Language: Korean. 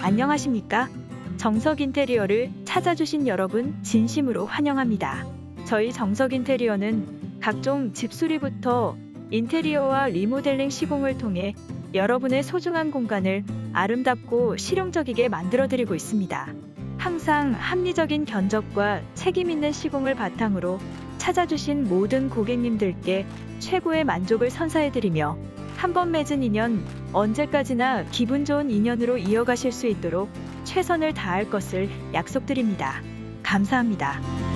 안녕하십니까? 정석 인테리어를 찾아주신 여러분 진심으로 환영합니다. 저희 정석 인테리어는 각종 집수리부터 인테리어와 리모델링 시공을 통해 여러분의 소중한 공간을 아름답고 실용적이게 만들어드리고 있습니다. 항상 합리적인 견적과 책임 있는 시공을 바탕으로 찾아주신 모든 고객님들께 최고의 만족을 선사해드리며 한 번 맺은 인연 언제까지나 기분 좋은 인연으로 이어가실 수 있도록 최선을 다할 것을 약속드립니다. 감사합니다.